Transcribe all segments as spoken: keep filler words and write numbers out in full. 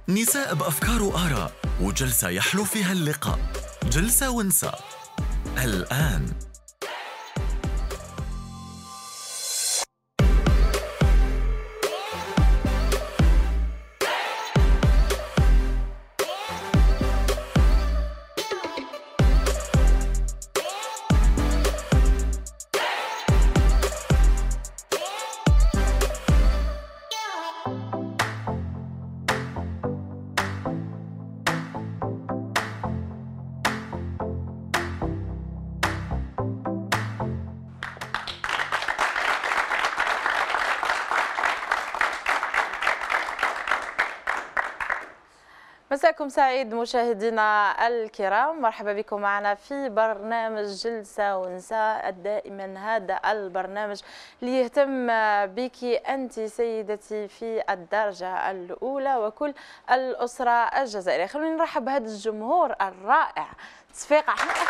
نساء بأفكار وآراء، وجلسة يحلو فيها اللقاء. جلسة ونساء الآن. مساكم سعيد مشاهدينا الكرام، مرحبا بكم معنا في برنامج جلسة ونساء. دائما هذا البرنامج اللي يهتم بك أنت سيدتي في الدرجة الأولى وكل الأسرة الجزائرية. خلونا نرحب بهذا الجمهور الرائع. تصفيق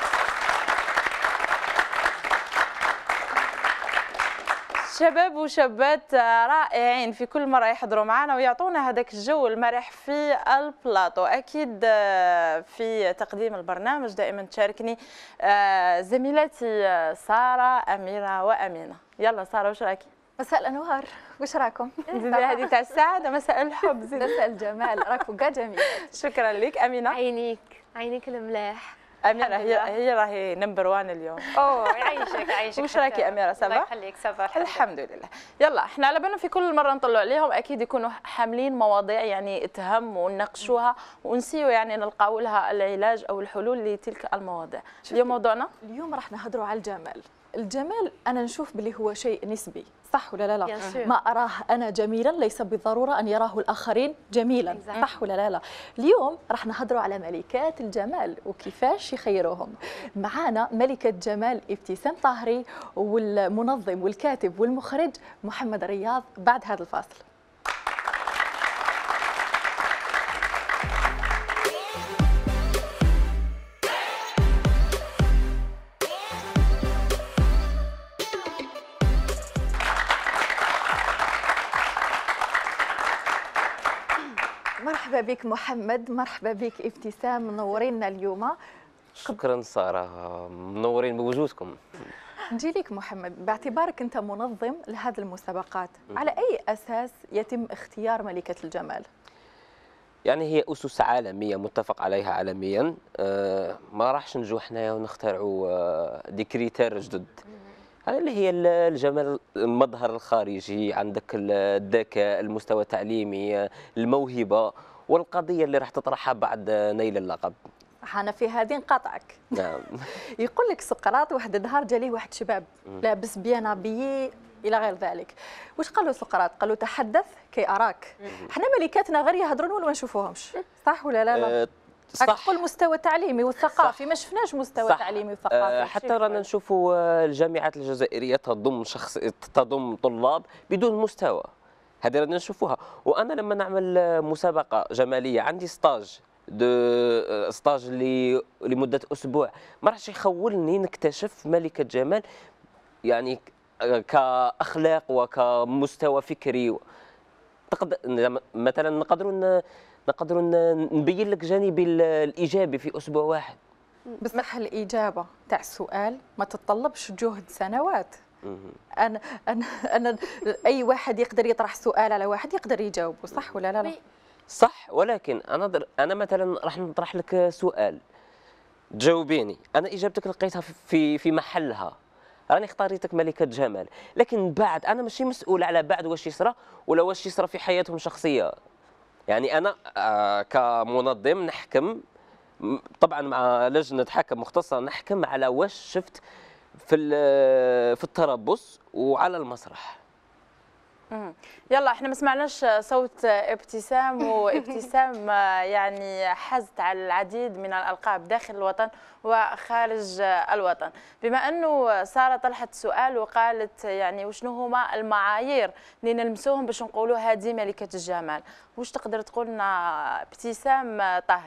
شباب وشابات رائعين في كل مرة يحضروا معنا ويعطونا هذاك الجو المرح في البلاطو. أكيد في تقديم البرنامج دائما تشاركني زميلاتي سارة، أميرة وأمينة. يلا سارة، وش راكي؟ مساء الأنوار، وش راكم؟ زيدي هذه تاع السعادة، مساء الحب، زيدي مساء الجمال، راكو كاع جميل. شكرا لك. أمينة؟ عينيك عينيك الملاح. أميرة هي هي راهي نمبر وان اليوم. اوه يعيشك يعيشك. وش راكي أميرة؟ سافا؟ الله يخليك. سافا الحمد لله. يلا احنا على بالنا في كل مرة نطلعوا عليهم أكيد يكونوا حاملين مواضيع يعني تهم ونناقشوها ونسيو يعني نلقاو لها العلاج أو الحلول لتلك المواضيع. اليوم موضوعنا؟ اليوم راح نهضروا على الجمال. الجمال أنا نشوف باللي هو شيء نسبي، صح ولا لا؟ ما أراه أنا جميلا ليس بالضرورة أن يراه الآخرين جميلا، صح ولا لا؟ اليوم راح نهضروا على ملكات الجمال وكيفاش يخيروهم. معانا ملكة جمال ابتسام طاهري والمنظم والكاتب والمخرج محمد رياض بعد هذا الفاصل. مرحبا بك محمد، مرحبا بك ابتسام، منورينا اليوم. شكرا ساره، منورين بوجودكم. نجي لك محمد، باعتبارك انت منظم لهذه المسابقات، على اي اساس يتم اختيار ملكه الجمال؟ يعني هي اسس عالميه متفق عليها عالميا، آه ما راحش نجوا حنايا ونخترعوا آه دي كريتير جدد. هذا اللي هي الجمال، المظهر الخارجي، عندك الذكاء، المستوى التعليمي، الموهبه، والقضيه اللي راح تطرحها بعد نيل اللقب. أنا في هذه نقاطعك. نعم. يقول لك سقراط واحد النهار جاليه واحد شباب لابس بيان ابيي الى غير ذلك. واش قال له سقراط؟ قال له تحدث كي اراك. احنا ملكاتنا غير يهضرون ولا ما نشوفوهمش، صح ولا لا؟ لا؟ أه صح. تقول المستوى التعليمي والثقافي، ما شفناش مستوى صح. تعليمي وثقافي. أه حتى رانا نشوفوا الجامعات الجزائريه تضم شخص تضم طلاب بدون مستوى، هذه رانا نشوفوها. وانا لما نعمل مسابقه جماليه عندي ستاج دو ستاج اللي لمده اسبوع، ما راحش يخولني نكتشف ملكه جمال يعني كاخلاق وكمستوى فكري. تقدر مثلا نقدروا نقدروا نبين لك جانبي الايجابي في اسبوع واحد. بصح الاجابه تاع السؤال ما تتطلبش جهد سنوات. انا انا انا اي واحد يقدر يطرح سؤال على واحد يقدر يجاوبه، صح ولا لا؟ لا. صح، ولكن انا در... انا مثلا راح نطرح لك سؤال تجاوبيني، انا اجابتك لقيتها في في محلها، راني اختاريتك ملكه جمال. لكن بعد انا ماشي مسؤول على بعد واش يصرى ولا واش يصرى في حياتهم الشخصيه. يعني انا آه كمنظم نحكم طبعا مع لجنه حكم مختصه، نحكم على واش شفت في في التربص وعلى المسرح. يلا احنا ما سمعناش صوت ابتسام، وابتسام يعني حازت على العديد من الالقاب داخل الوطن وخارج الوطن. بما انه ساره طرحت سؤال وقالت يعني وشنو هما المعايير اللي نلمسوهم باش نقولوا هذه ملكه الجمال، واش تقدر تقول لنا ابتسام طاهري؟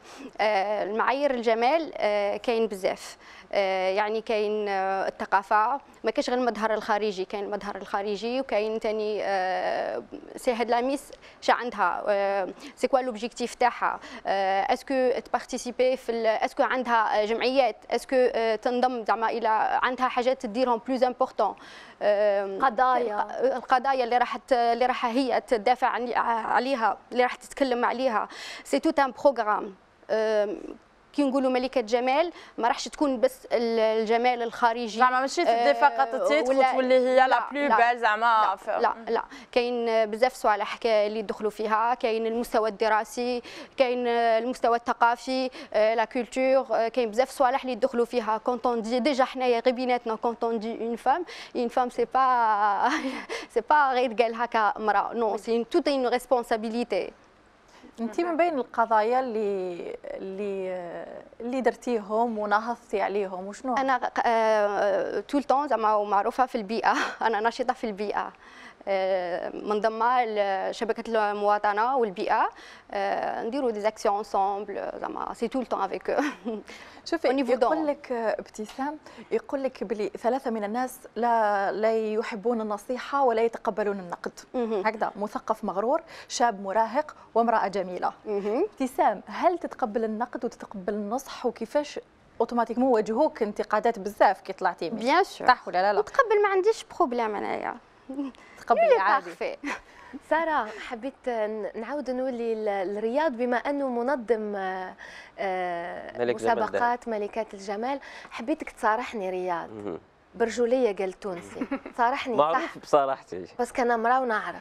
المعايير الجمال كاين بزاف، يعني كاين الثقافه، ما كاينش غير المظهر الخارجي، كاين المظهر الخارجي وكاين ثاني سي هاد لا ميس شا عندها سي كوا لوبجيكتيف تاعها، اسكو تبارتيسيبي في اسكو عندها جمعيات، اسكو تنضم زعما الى عندها حاجات تديرهم بلوز امبورطون، قضايا القضايا اللي راح اللي راح هي تدافع عليها، اللي راح تتكلم عليها، سي توت ان بروغرام. كي نقولوا ملكة جمال ما راحش تكون بس الجمال الخارجي، زعما ماشي تدي فقط التيتر وتولي هي لا بلو بال زعما. لا لا, لا كاين بزاف صوالح اللي يدخلوا فيها، كاين المستوى الدراسي، كاين المستوى الثقافي، لا كولتور، كاين بزاف صوالح اللي يدخلوا فيها. كونتون دي ديجا حنايا غير بيناتنا كونتون دي اون فام، اون فام سي با سي با غير قال هكا امراه، نو سي توت اون ريسبونسابيلتي. انت من بين القضايا اللي اللي اللي درتيهم ونهضتي عليهم وشنو؟ انا طول طون زعما معروفه في البيئه، انا نشيطه في البيئه، منضمه لشبكه المواطنه والبيئه، نديروا دي زاكسيون انصامبل زعما سي طول طون افيك. شوفي يقول لك ابتسام، يقول لك بلي ثلاثه من الناس لا لا يحبون النصيحه ولا يتقبلون النقد، هكذا مثقف مغرور، شاب مراهق، وامراه جميله. ابتسام، هل تتقبل النقد وتتقبل النصح، وكيفاش اوتوماتيكمون واجهوك انتقادات بزاف كي طلعتي؟ بيان سور صح ولا لا؟ لا نتقبل، ما عنديش بروبليم انايا، تقبلي عادي. سارة، حبيت نعاود نولي الرياض، بما أنه منظم ملك مسابقات ملكات الجمال، حبيتك تصارحني رياض برجولية قال تونسي، صارحني معروف بصراحتي بس كان امرأة ونعرف.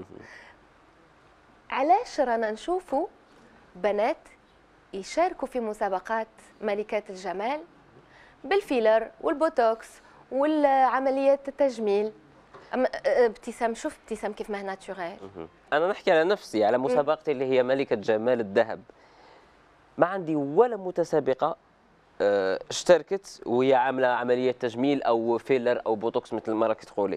علاش رانا نشوفوا بنات يشاركوا في مسابقات ملكات الجمال بالفيلر والبوتوكس والعمليات التجميل؟ ابتسام، شوف ابتسام كيف ما ناتشورال. انا نحكي على نفسي، على مسابقتي اللي هي ملكه جمال الذهب، ما عندي ولا متسابقه اشتركت وهي عامله عمليه تجميل او فيلر او بوتوكس مثل ما راكي تقولي،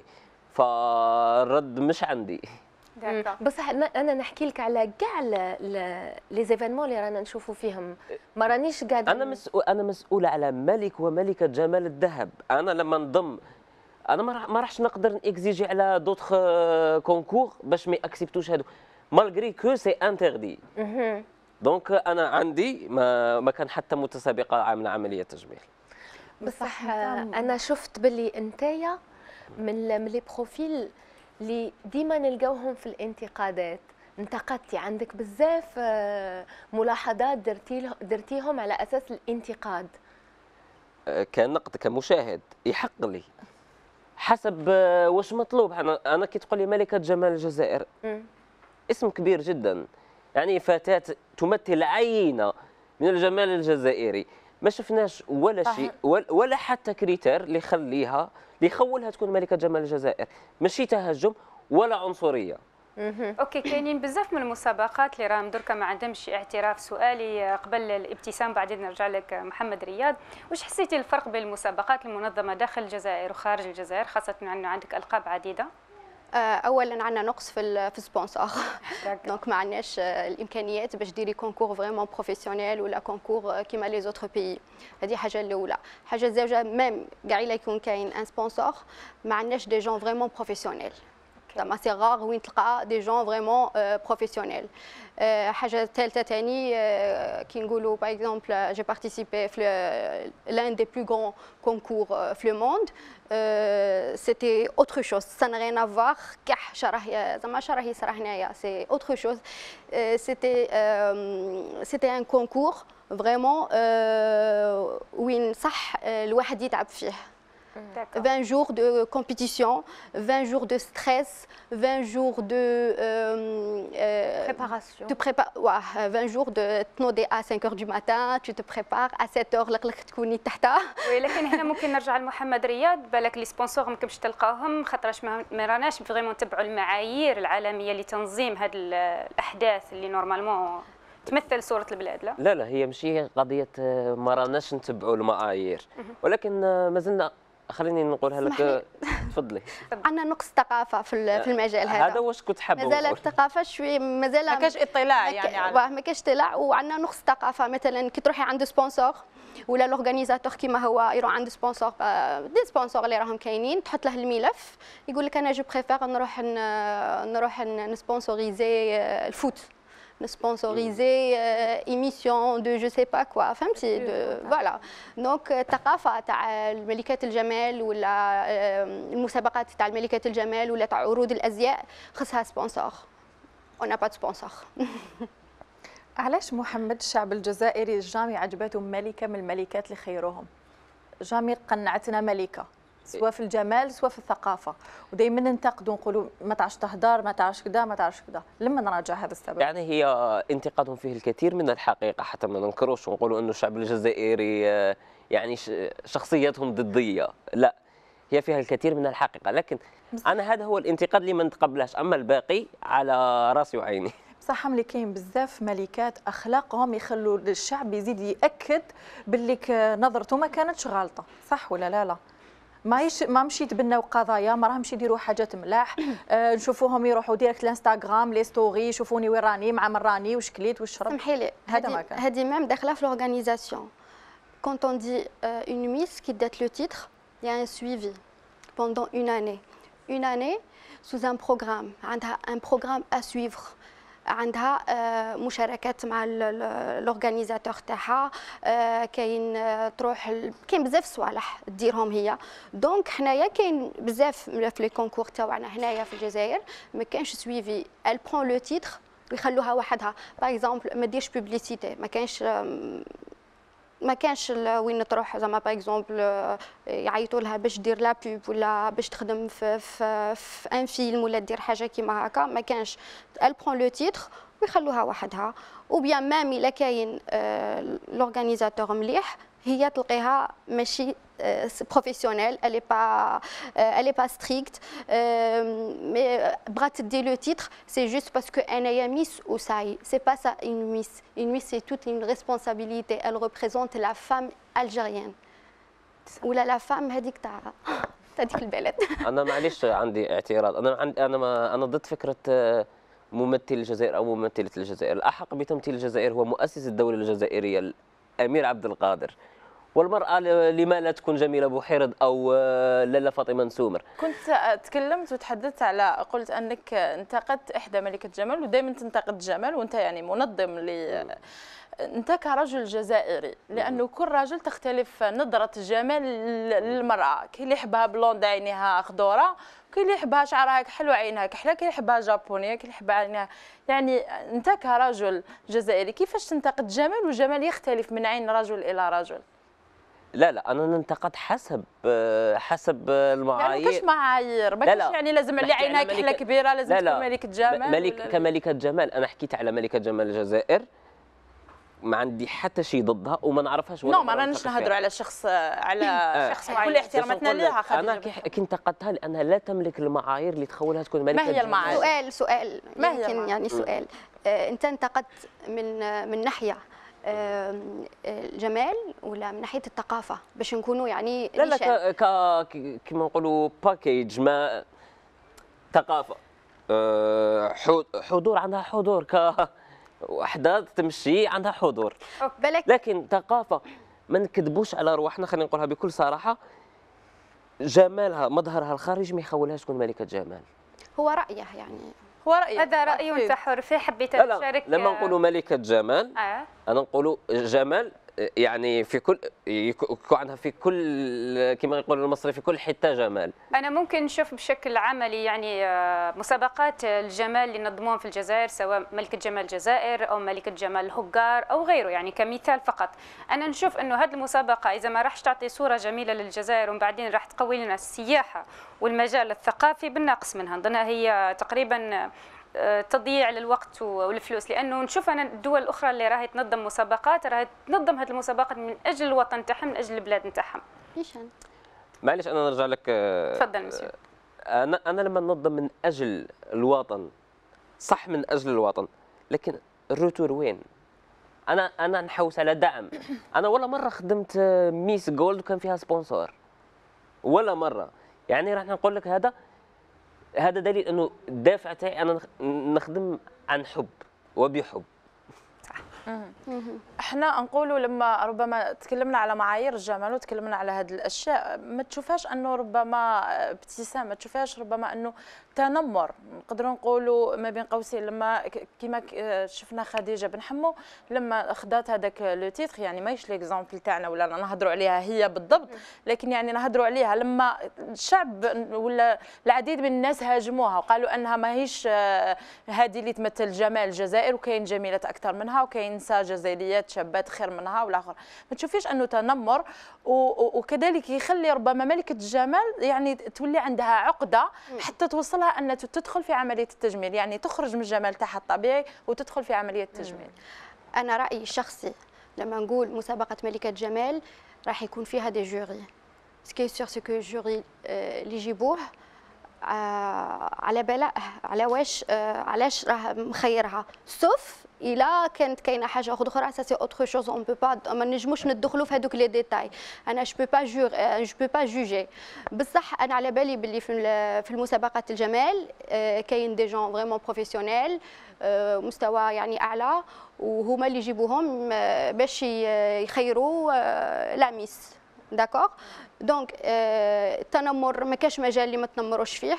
فالرد مش عندي. بس انا نحكي لك على كاع لي زيفينمون اللي رانا نشوفوا فيهم، ما رانيش قاعده. انا مسؤول انا مسؤوله على ملك وملكه جمال الذهب. انا لما نضم انا ما راحش نقدر نكزيجي على دوطخ كونكور باش ما اكسبتوش هادو، مالغري كو سي انتردي. دونك انا عندي ما, ما كان حتى متسابقه عامله عمليه تجميل. بصح انا شفت باللي انتيا من من لي بروفيل اللي ديما نلقاوهم في الانتقادات، انتقدتي، عندك بزاف ملاحظات درتي درتيهم على اساس الانتقاد. كنقد كمشاهد يحق لي حسب واش مطلوب. انا انا كي تقول لي ملكه جمال الجزائر م. اسم كبير جدا، يعني فتاه تمثل عينه من الجمال الجزائري، ما شفناش ولا شيء ولا حتى كريتير اللي يخليها اللي يخولها تكون ملكه جمال الجزائر، ماشي تهجم ولا عنصريه. اوكي، كاينين بزاف من المسابقات اللي راهم دركا ما عندهمش اعتراف. سؤالي قبل الابتسام بعدين نرجع لك محمد رياض، واش حسيتي الفرق بين المسابقات المنظمه داخل الجزائر وخارج الجزائر، خاصه انه عندك القاب عديده؟ اولا عندنا نقص في في سبونسور، دونك ما عندناش الامكانيات باش ديري كونكور فريمون بروفيسيونيل ولا كونكور كيما لي زوتر بيي. هذه حاجه الاولى. حاجه الزوجه، ميم كاع الا يكون كاين ان سبونسور ما عندناش دي جون فريمون بروفيسيونيل، زعما سي غار وين تلقى دي جون فريمون بروفيسيونيل. حاجه الثالثه ثاني كي نقولوا باغ اكزومبل جي بارتيسيبي في لان دي بلو غران كونكور في لو موند، سيتي اوتر شوز، سا n'a rien à voir كاع شراه زعما شراه يصرا هنايا، سي اوتر شوز. سيتي سيتي ان كونكور فريمون وين صح الواحد يتعب فيه. vingt jours de compétition, vingt jours de stress, vingt jours de euh, préparation. De prépa ouais, vingt jours de تنوضي à cinq heures du matin, tu te prépares à sept heures لقلك تكوني تحتها. ولكن هنا ممكن نرجع لمحمد رياض، بالك لي سبونسور ممكن باش تلقاوهم خاطرش ما راناش فريمون نتبعوا المعايير العالميه لتنظيم هذه الاحداث اللي نورمالمون تمثل صورة البلاد. لا لا لا هي ماشي قضيه ما راناش نتبعوا المعايير، ولكن مازلنا، خليني نقولها لك تفضلي. عندنا نقص ثقافه في في المجال هذا. هذا واش كنت حابه مازال الثقافه شوي مازال ما كاش اطلاع يعني على ما كاش اطلاع، وعندنا نقص ثقافه. مثلا كي تروحي عند سبونسور ولا لورغانيزاتور كيما هو يروح عند سبونسور، دي سبونسور اللي راهم كاينين، تحط له الملف يقول لك انا جو بريفير نروح نروح نسبونسوريزي الفوت، نسبونسوريزي ايميسيون دو جو سي با كوا، فهمتي؟ فوالا. دونك الثقافه تاع ملكات الجمال ولا المسابقات تاع ملكات الجمال ولا تاع عروض الازياء خصها سبونسور. اون با سبونسور. علاش محمد الشعب الجزائري جامي عجبته ملكه من الملكات اللي خيروهم؟ جامي قنعتنا ملكه سواء في الجمال سواء في الثقافه، ودائما ننتقدوا نقولوا ما تعرفش تهدر، ما تعرفش كذا، ما تعرفش كذا. لما نراجع هذا السبب يعني هي انتقادهم فيه الكثير من الحقيقه، حتى ما ننكروش ونقولوا انه الشعب الجزائري يعني شخصياتهم ضديه، لا، هي فيها الكثير من الحقيقه، لكن انا هذا هو الانتقاد اللي ما نتقبلهاش، اما الباقي على راسي وعيني. بصح ملي كاين بزاف ملكات اخلاقهم يخلوا الشعب يزيد ياكد باللي نظرته ما كانتش غالطه، صح ولا لا؟ لا ما يش ما مشيت يتبناو قضايا، ما راهمش يديروا حاجات ملاح. آه نشوفوهم يروحوا ديريكت الانستغرام لي ستوري، شوفوني وين راني مع من راني واش كليت واش شربت. سمحي لي، هذا ما كان. هذه ميم داخله في لورغانيزاسيون. كونت اون دي اون ميس كي دات لو تيتر يا ان سويفي بوندون اون اني اون اني سوز ان بروغرام، عندها ان بروغرام ا سويفر، عندها مشاركات مع لورغانيزاتور تاعها، كاين تروح كاين بزاف صوالح ديرهم هي. دونك حنايا كاين بزاف في لي كونكور تاعنا هنايا في الجزائر ما كانش سويفي، ال برون لو تيتر ويخلوها وحدها. باغ اكزومبل ما ديرش بوبليسيتي، ما كانش ما كانش وين تروح زعما باغ اكزومبل يعيطوا لها باش دير لا بوب ولا باش تخدم في في, في ان فيلم ولا دير حاجه كيما هكا، ما كانش. ال برون لو تيتر ويخلوها وحدها. او بيان مام الا كاين لورغانيزاتور مليح هي تلقيها ماشي بروفيسيونيل، الي با الي با ستريكت، مي بغات تدي لو تيتر سي جوست باسكو انايا ميس وساي. سي با سا اون ميس، اون ميس سي توت اون ريسبونسابيليتي، ال ريبريزونت لا فام الجيريان ولا لا فام هذيك تاع هذيك البلد. انا معليش عندي اعتراض، انا عندي انا ما انا ضد فكره ممثل الجزائر او ممثله الجزائر. الاحق بتمثيل الجزائر هو مؤسس الدوله الجزائريه الامير عبد القادر، والمرأة لما لا تكون جميلة بوحيرد أو لاله فاطمة نسومر. كنت تكلمت وتحدثت على، قلت أنك انتقدت إحدى ملكة الجمال، ودائما تنتقد الجمال وأنت يعني منظم ل أنت كرجل جزائري، لأنه كل راجل تختلف نظرة الجمال للمرأة. كاين اللي يحبها بلوند عينيها خضورة، كاين اللي يحبها شعرها كحلو عينها كحلة، كاين اللي يحبها جابونية، كاين اللي يحبها عينها. يعني أنت كرجل جزائري كيفاش تنتقد الجمال، والجمال يختلف من عين رجل إلى رجل؟ لا لا انا ننتقد حسب حسب المعايير. يعني ما كاش معايير، ما كاش يعني لازم اللي عينها كحله كبيره لازم تكون ملكه جمال. ملك كملكه جمال، انا حكيت على ملكه جمال الجزائر، ما عندي حتى شيء ضدها وما نعرفهاش. نو ما راناش نهضروا على شخص على شخص معين، كل احتراماتنا لها. انا كي انتقدتها لانها لا تملك المعايير اللي تخولها تكون ملكه. ما هي المعايير؟ سؤال سؤال ما هي يمكن يعني سؤال. آه انت انتقدت من من ناحيه الجمال ولا من ناحيه الثقافه باش نكونوا يعني لا لا ك كما نقولوا باكيج ما ثقافه حضور، عندها حضور كوحده تمشي عندها حضور، لكن ثقافه ما نكذبوش على رواحنا، خلينا نقولها بكل صراحه، جمالها مظهرها الخارجي ما يخولهاش تكون ملكه جمال. هو رايه يعني هو رأيي هذا رأي وانت حر فيه. حبيت تشارك. لما نقولوا ملكة جمال آه. أنا نقولوا جمال يعني في كل يكون عندها في كل كما يقول المصري في كل حتة جمال. أنا ممكن نشوف بشكل عملي يعني مسابقات الجمال اللي نظموهم في الجزائر، سواء ملكة جمال الجزائر أو ملكة جمال الهجار أو غيره، يعني كمثال فقط. أنا نشوف أنه هذه المسابقة إذا ما راحش تعطي صورة جميلة للجزائر ومن بعدين راح تقوي لنا السياحة والمجال الثقافي بالنقص منها، نظنها هي تقريبا تضييع للوقت والفلوس. لانه نشوف انا الدول الاخرى اللي راهي تنظم مسابقات راهي تنظم هذه المسابقات من اجل الوطن تاعهم، من اجل البلاد نتاعهم. معليش انا نرجع لك. تفضل مسيو. انا انا لما ننظم من اجل الوطن، صح من اجل الوطن، لكن الروتور وين؟ انا انا نحوس على دعم. انا ولا مره خدمت ميس جولد وكان فيها سبونسور، ولا مره. يعني راح نقول لك هذا هذا دليل انه الدافع تاعي انا نخدم عن حب وبحب. احنا نقولوا لما ربما تكلمنا على معايير الجمال وتكلمنا على هذه الاشياء، ما تشوفهاش انه ربما ابتسام، ما تشوفهاش ربما انه تنمر، نقدروا نقولوا ما بين قوسين لما كما شفنا خديجه بن حمو لما خدات هذاك لو تيتر، يعني ماهيش ليكزامبل تاعنا ولا نهضروا عليها هي بالضبط، لكن يعني نهضروا عليها لما الشعب ولا العديد من الناس هاجموها وقالوا انها ماهيش هذه اللي تمثل جمال الجزائر وكاين جميلات اكثر منها وكاين نساء جزائريات شابات خير منها والاخر، ما تشوفيش انه تنمر وكذلك يخلي ربما ملكه الجمال يعني تولي عندها عقده حتى توصلها ان تدخل في عمليه التجميل، يعني تخرج من الجمال تاعها الطبيعي وتدخل في عمليه التجميل. انا رايي الشخصي لما نقول مسابقه ملكه جمال راح يكون فيها دي جوري، سكي سور سكو جوري اللي يجيبوه على بالاه على واش علاش راه مخيرها، سوف الا كانت كاينه حاجه اخرى سا سي اوتر شوز اون بو با ما نجموش ندخلوا في هذوك لي ديتاي، انا جو بو با جور جو بو با جوجي. بصح انا على بالي باللي في في المسابقات الجمال كاين دي جون فريمون بروفيسيونيل مستوى يعني اعلى وهما اللي يجيبوهم باش يخيروا لا ميس. داكوغ دونك التنمر ما كاش مجال اللي ما تنمروش فيه،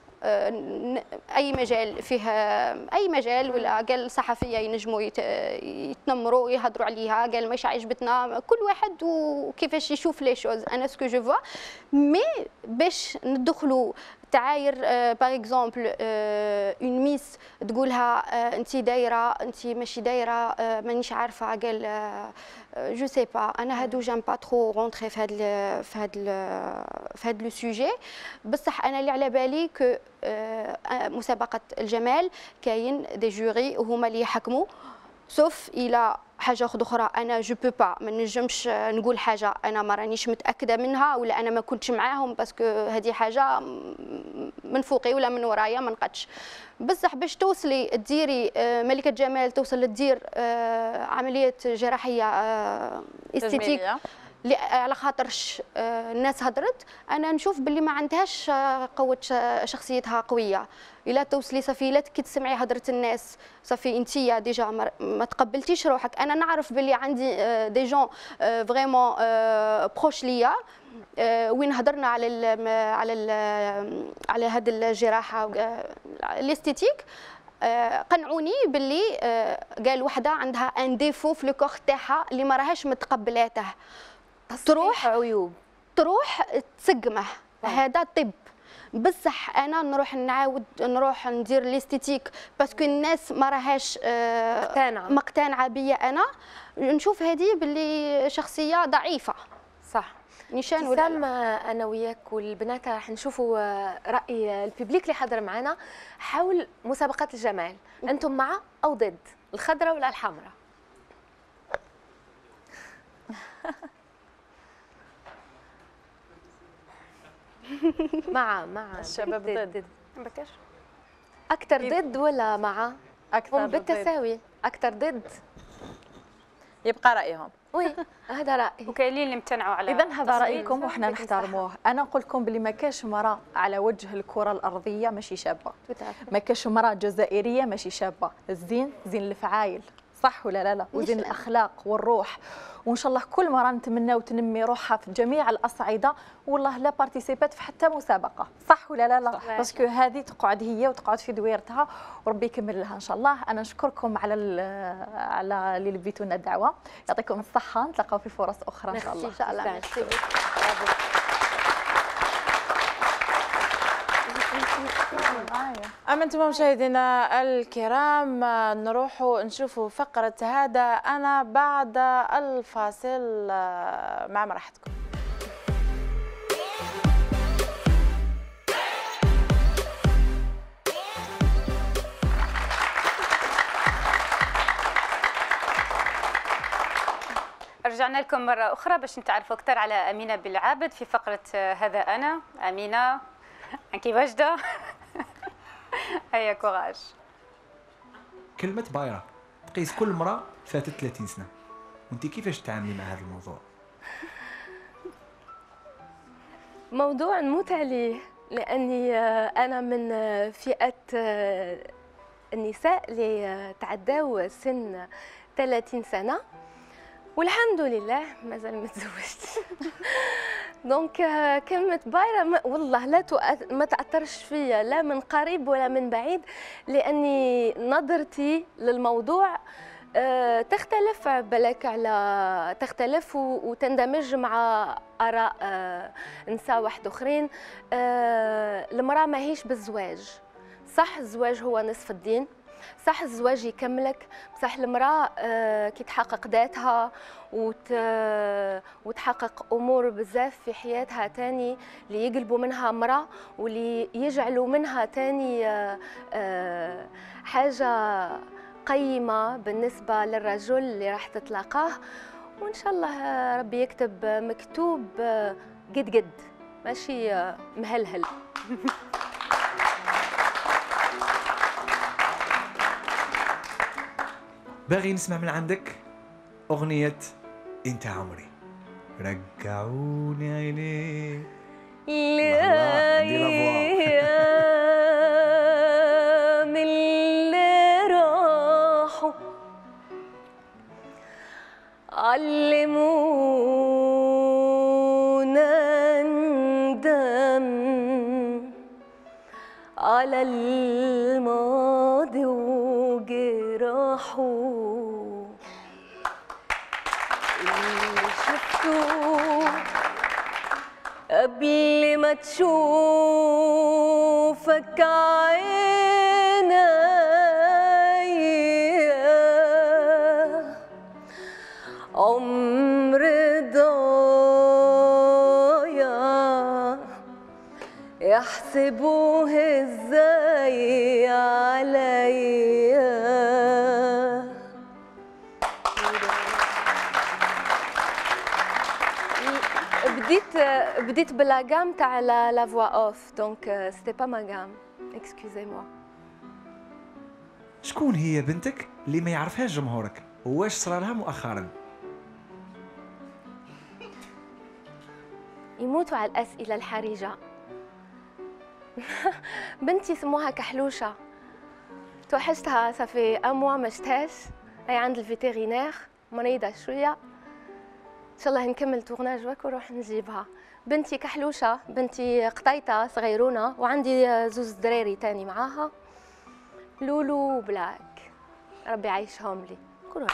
اي مجال فيه اي مجال ولا قال صحفيه ينجموا يتنمروا ويهضروا عليها، قال ماشي عجبتنا، كل واحد وكيفاش يشوف لي شوز. انا سكو جو فوا مي باش ندخلوا تعاير باغ اكزومبل اون ميس تقولها انت دايره انت ماشي دايره مانيش عارفه، قال جو سي با، انا هادو جام با ترو رونتري في هاد في هاد في هاد لو سوجي. بصح انا اللي على بالي كو مسابقه الجمال كاين دي جوري وهما اللي يحكموا، سوف الى حاجه اخرى انا جو بو با ما نجمش نقول حاجه انا ما رانيش متاكده منها ولا انا ما كنتش معاهم باسكو هذه حاجه من فوقي ولا من ورايا ما نقدش. بصح باش توصلي تديري ملكه جمال توصل تدير عمليه جراحيه استيتيك على خاطرش الناس هضرت، انا نشوف باللي ما عندهاش قوه شخصيتها قويه. الا توصلي صافي لا كي تسمعي هضره الناس صافي انتيا ديجا ما تقبلتيش روحك. انا نعرف باللي عندي دي جون فريمون بروش ليا وين هضرنا على ال على ال على هذه الجراحه الاستيتيك، قنعوني باللي قال وحده عندها ان ديفو في لو كور تاعها اللي ما راهاش متقبلاته، تروح عيوب تروح تسقمه، هذا طب. بصح انا نروح نعاود نروح ندير الاستيتيك باسكو الناس ما راهاش مقتنعه مقتنعه بيا، انا نشوف هذه باللي شخصيه ضعيفه. صح نيشان ولا انا وياك والبنات راح نشوفوا راي الببليك اللي حضر معنا حول مسابقات الجمال، انتم مع او ضد الخضراء ولا الحمراء؟ مع مع الشباب ضد, ضد. بكش اكثر ضد ولا مع؟ اكثر بالتساوي، اكثر ضد يبقى رايهم. وي هذا رايي، وكاينين اللي امتنعوا على اذا هذا رايكم وحنا نحترموه. انا نقول لكم بلي ما كاش مراه على وجه الكره الارضيه ماشي شابه، ما كاش مراه جزائريه ماشي شابه. الزين زين الفعايل، صح ولا لا لا؟ وزين الاخلاق والروح، وان شاء الله كل مره نتمنى وتنمي روحها في جميع الاصعده، والله لا بارتيسيبات في حتى مسابقه، صح ولا لا لا؟ باسكو هذه تقعد هي وتقعد في دويرتها وربي يكمل لها ان شاء الله. انا نشكركم على على اللي لبيتوا لنا الدعوه، يعطيكم الصحه، نتلاقاو في فرص اخرى ان شاء الله. ان شاء الله. أما أنتم مشاهدينا الكرام نروحوا نشوفوا فقرة هذا أنا بعد الفاصل مع راحتكم. رجعنا لكم مرة أخرى باش نتعرفوا أكثر على أمينة بالعابد في فقرة هذا أنا. أمينة أنتِ واجدة؟ هيا كوراج. كلمة بايرة تقيس كل مرأة فاتت ثلاثين سنة، وانت كيفاش تتعاملي مع هذا الموضوع؟ موضوع نموت عليه، لاني انا من فئه النساء اللي تعداو سن ثلاثين سنه والحمد لله مازال ما تزوجتش. دونك كلمه بايره والله لا ما تاثرش فيا لا من قريب ولا من بعيد، لاني نظرتي للموضوع تختلف بالك على تختلف وتندمج مع اراء نساء واحد اخرين. المراه ماهيش بالزواج، صح الزواج هو نصف الدين، صح الزواج يكملك، بصح المراه كي تحقق ذاتها وت... وتحقق امور بزاف في حياتها تاني اللي يقلبوا منها مراه واللي يجعلوا منها تاني حاجه قيمة بالنسبة للرجل اللي راح تتلاقاه، وإن شاء الله ربي يكتب مكتوب قد قد ماشي مهلهل. باغي نسمع من عندك أغنية أنت عمري. رجعوني عيني لا علمونا ندم على الماضي وجراحه اللي شفته قبل ما تشوفك عيني عمر ضايع يحسبوه ازاي عليا. بديت بديت بلا جام تاع لا فوا اوف، دونك سيتي با ما جام، اكسكوزي موا. شكون هي بنتك اللي ما يعرفهاش جمهورك؟ واش صرا لها مؤخرا؟ يموتوا على الأسئلة الحرجة. بنتي سموها كحلوشة، توحشتها صافي أموا ما شتهاش، هي عند الفيتيرينير مريضة شوية، إن شاء الله نكمل تورناج وك ونروح نجيبها. بنتي كحلوشة، بنتي قطيطة صغيرونة، وعندي زوز دراري تاني معاها، لولو وبلاك، ربي يعيشهم لي كلهم.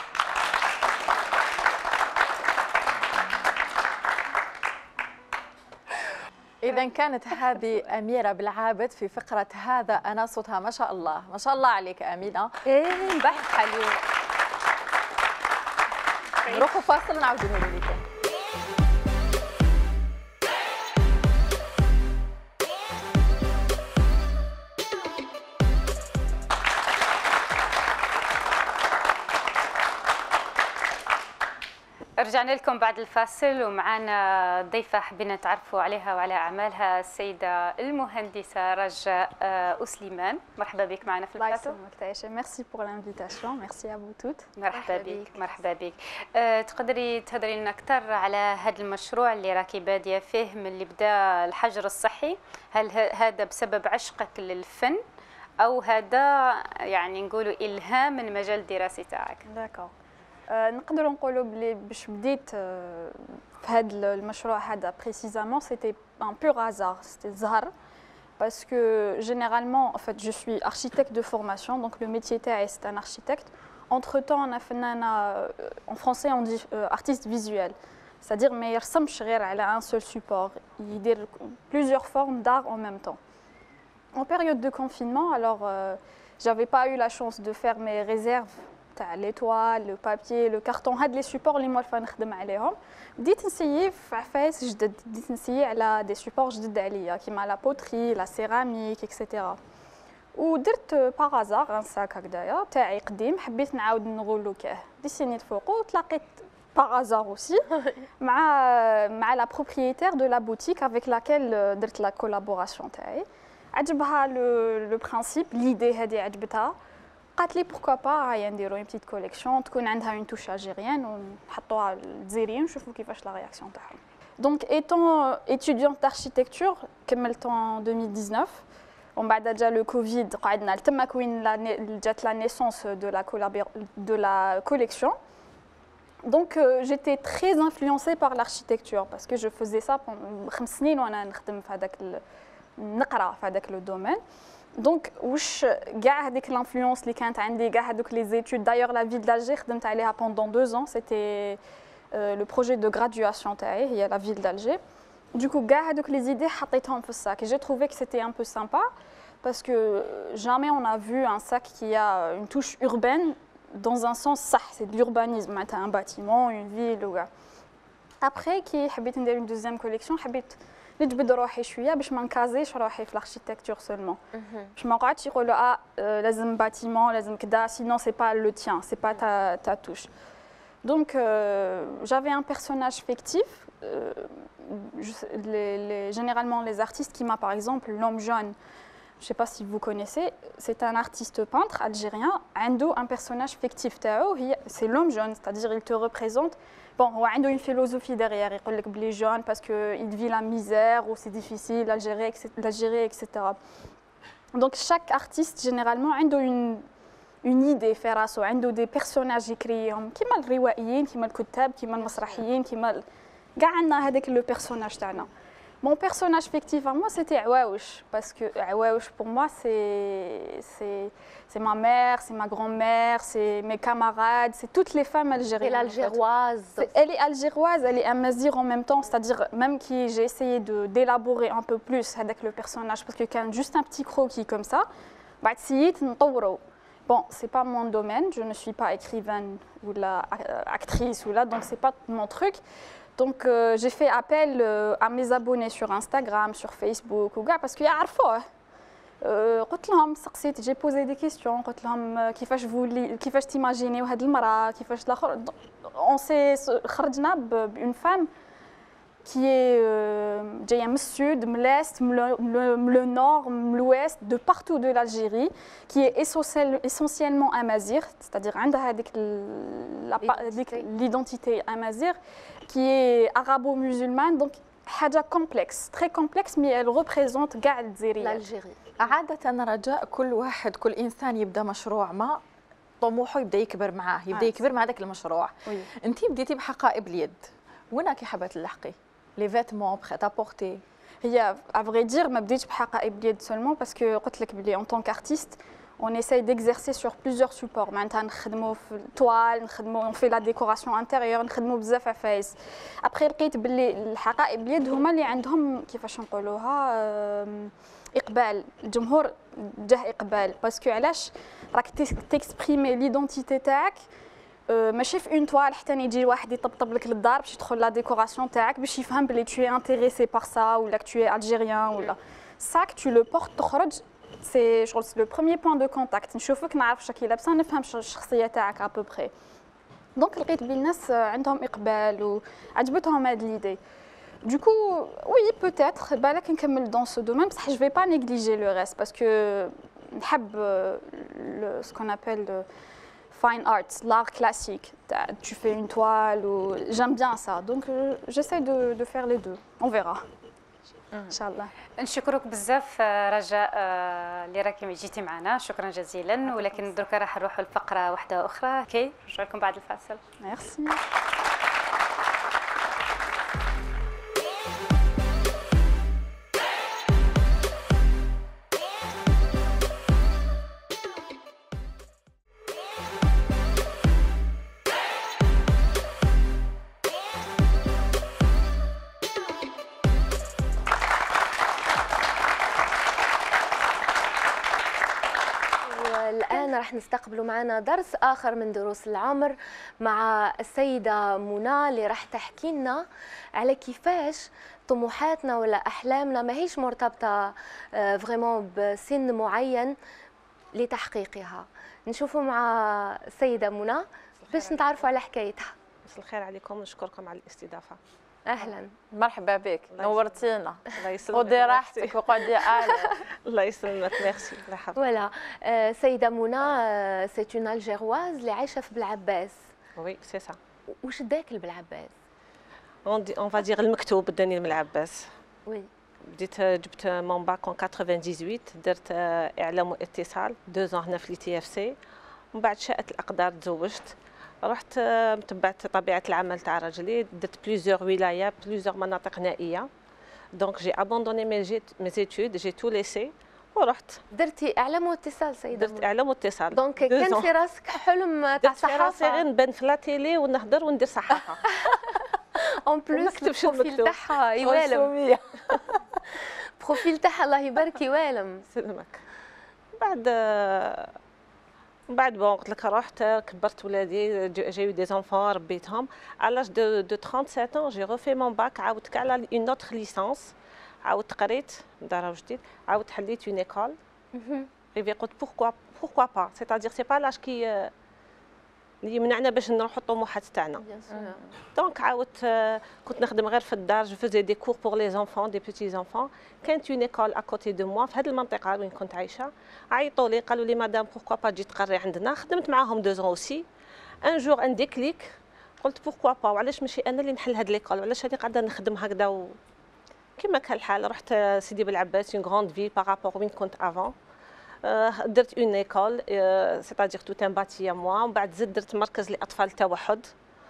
إذا كانت هذه أميرة بالعابد في فقرة هذا أنا صوتها، ما شاء الله ما شاء الله عليك أمينة. إيه بحث حلو. نروحوا فاصل ونعاودوا نولوا لكم. رجعنا لكم بعد الفاصل ومعنا ضيفة حبينا نتعرفوا عليها وعلى أعمالها، السيدة المهندسة رجاء أسليمان. مرحبا بك معنا في البلاطو. ميرسي بور لانفيتاسيون، ميرسي ا فو توت. مرحبا بك. مرحبا بك. أه تقدري تهضري لنا أكثر على هذا المشروع اللي راكي بادية فيه من اللي بدا الحجر الصحي؟ هل هذا بسبب عشقك للفن أو هذا يعني نقولوا إلهام من مجال الدراسي تاعك؟ داكور. نقدروا نقولوا بلي باش بديت في هذا المشروع هذا بريسيزامون سيتي ان بور هازار، سيتي زهر parce que généralement en fait je suis architecte de formation, donc le métier تاعي c'est un architecte. Entre temps انا فنانه en français on dit euh, artiste visuel, c'est-à-dire ما يرسمش غير على un seul support, يدير plusieurs formes d'art en même temps. En période de confinement, alors euh, j'avais pas eu la chance de faire mes réserves تاع l'étoile, le papier, le carton، هاد لي سوبور اللي موالفه نخدم عليهم. بديت نسيي في عفايس جدد، بديت نسيي على دي سوبور جدد عليا كيما لا بوتري، لا سيراميك اكسيتيرا. ودرت باغازار ان ساك هكذايا تاعي قديم، حبيت نعاود نغلوكه، ديسينيت فوقو، تلاقيت باغازار اوسي مع مع لا بروبريتير دو لا بوتيك افيك لاكيل درت لا كولابوراسيون تاعي. عجبها لو برانسيب، ليدي هذه عجبتها، قالت لي بوركوا با هيا نديرو اون بتيت كوليكسيون تكون عندها اون توش الجيريان ونحطوها للجزائريين ونشوفوا كيفاش لا رياكسيون تاعهم. Donc, étant étudiante d'architecture, كملت en deux mille dix-neuf, on بعد déjà le Covid, قعدنا تما كوين جات la naissance de la de la collection. Donc, euh, j'étais très influencée par l'architecture parce que je faisais ça pendant خمس سنين وانا نخدم في هذاك نقرا في هذاك le domaine. Donc, واش كاع هذيك l'influence اللي كانت عندي كاع هذوك les études. D'ailleurs, la ville d'Alger خدمت عليها pendant deux ans. C'était euh, le projet de graduation تاعي هي la ville d'Alger. Du coup, كاع هذوك les idées حطيتهم في الساك. J'ai trouvé que c'était un peu sympa parce que jamais on a vu un sac qui a une touche urbaine dans un sens ça, c'est de l'urbanisme. Tu as un bâtiment, une ville. Après, qui حبيت ندير une deuxième collection, حبيت نجبد روحي شويه باش ما نكازيش روحي في l'architecture seulement. باش ما نقعدش يقولوا اه لازم bâtiment لازم كذا sinon c'est pas le tien, c'est pas ta ta touche. Donc euh, j'avais un personnage fictif. Euh, je, les, les, généralement les artistes qui m'a par exemple l'homme jaune. Je ne sais pas si vous connaissez, c'est un artiste peintre algérien. Ando, un personnage fictif, c'est l'homme jaune, c'est-à-dire il te représente. Bon, il a une philosophie derrière, il dit qu'il est jaune parce qu'il vit la misère ou c'est difficile à gérer, et cetera. Donc chaque artiste, généralement, a une, une idée, il a des personnages écrits, comme les riwaïens, comme les koutab, comme les masrahiyin, comme les... Gagna le personnage tana. Mon personnage fictif à moi, c'était Awaouch, parce que Awaouch, pour moi, c'est ma mère, c'est ma grand-mère, c'est mes camarades, c'est toutes les femmes algériennes. Elle est algéroise. En fait. Elle est algéroise, elle est amazigh en même temps, c'est-à-dire même que j'ai essayé d'élaborer un peu plus avec le personnage, parce que quand juste un petit croquis comme ça, bah, bon, c'est pas mon domaine, je ne suis pas écrivaine ou la, euh, actrice ou là, donc c'est pas mon truc. Donc euh, j'ai fait appel euh, à mes abonnés sur Instagram, sur Facebook ou gars parce qu'ils يعرفوه. قلت لهم سقسيت j'ai posé des questions قلت لهم كيفاش vous كيفاش تيماجينيو هاد المرأة كيفاش الاخر on s'est خرجنا بune femme qui est جايه من السود من l'est من le nord من l'ouest de partout de l'Algérie qui est essentiellement amazigh c'est-à-dire عندها هذيك l'identité amazigh qui est arabo-musulmane, donc حاجة complexe, très complexe, mais elle représente كاع الجزائريين. الجزائر. عادة رجاء كل واحد كل إنسان يبدأ مشروع ما طموحه يبدأ يكبر معاه، يبدأ يكبر مع ذاك المشروع. أنتِ بديتي بحقائب اليد، وين كي حابة تلحقي؟ les vêtements prêts à porter. هي à vrai dire ما بديتش بحقائب اليد seulement parce que قلت لك بلي en tant qu'artiste on essaye d'exercer sur plusieurs supports. Maintenant, on fait la toile, on fait la décoration intérieure, on fait la face. Après, لقيت بلي الحقائب اليد هما اللي عندهم كيفاش نقولوها إقبال الجمهور جاه إقبال باسكو علاش راك تكسبريمي ليدونتيتي تاعك ماشي في اون توال حتى يجي واحد يطبطب لك للدار باش يدخل لا ديكوراسيون تاعك باش يفهم بلي tu es intéressé par ça ولا que tu es algérien ولا ça que tu le portes تخرج. C'est le premier point de contact. نشوفك نعرف شكي لابسه نفهم الشخصيه تاعك à peu près. Donc لقيت بلي الناس عندهم اقبال وعجبتهم هذه l'idée. Du coup, oui, peut-être بالك نكمل dans ce domaine بصح je vais pas négliger le reste parce que نحب le ce qu'on appelle le fine arts, l'art classique. Tu fais une toile ou j'aime bien ça. Donc j'essaie de de faire les deux. On verra. ان شاء الله. نشكرك بزاف رجاء اللي راكي جيتي معنا، شكرا جزيلا. ولكن درك راح نروحوا لفقره واحده اخرى. كي نرجع لكم بعد الفاصل. ميرسي. راح نستقبلوا معنا درس آخر من دروس العمر مع السيدة منى اللي راح تحكي لنا على كيفاش طموحاتنا ولا أحلامنا ما هيش مرتبطة فريمون بسن معين لتحقيقها. نشوفوا مع السيدة منى باش نتعرفوا على حكايتها. مساء الخير عليكم، نشكركم على الاستضافة. اهلا مرحبا بك، نورتينا. خذي راحتك وقعدي آلة. الله يسلمك، ميرسي. مرحبا. فوالا سيدة منى سي اون الجيرواز اللي عايشة في بلعباس. وي سي سا. وش داك لبلعباس؟ اون فا دير المكتوب داني من العباس. وي بديت جبت مون باك اون ثمانية وثمانين، درت اعلام واتصال دو زون هنا في لي تي اف سي. ومن بعد شاءت الاقدار تزوجت، رحت تبعت طبيعه العمل تاع راجلي، درت بليزيور ولايه بليزيور مناطق نائيه. دونك جي ابوندوني مي مي ايتود، جي تو ليسي ورحت درتي اعلام واتصال سيده. درت اعلام واتصال. دونك كان في راسك حلم تاع صحافه؟ غير نبان في لا تيلي ونهضر وندير صحافه. اون بلوس البروفيل تاعها يوالم. بروفيل تاعها الله يبارك يوالم. سلمك. بعد من بعد بون قلت لك رحت كبرت ولادي، جايو دي زونفون ربيتهم. على دو دو سبعة وثلاثين جي روفي مون باك، عاودت كاع على اون اوتر ليسونس، عاودت قريت دار جديد، عاودت حليت اون ايكول. ريفي قلت بوركوا بوركوا با، سيتادير سي با لاج كي اللي يمنعنا باش نروحوا الطموحات تاعنا. دونك عاودت كنت نخدم غير في الدار، جو فوزي دي كور بور لي زونفون دي بيتي زونفون. كانت اون ايكول ا كوتي دو موا في هذه المنطقه وين كنت عايشه. عيطوا لي قالوا لي مدام بوركوا با تجي تقري عندنا. خدمت معاهم دو زون اوسي. ان جور ان ديكليك قلت بوركوا با، وعلاش ماشي انا اللي نحل هذه ليكول، وعلاش هذه قاعده نخدم هكذا. و كما كان الحال رحت سيدي بالعباس، اون غروند فيل بارابور وين كنت افون. درت اون ايكول سيتادير توت ان باتي موا. ومن بعد زدت درت مركز لاطفال التوحد،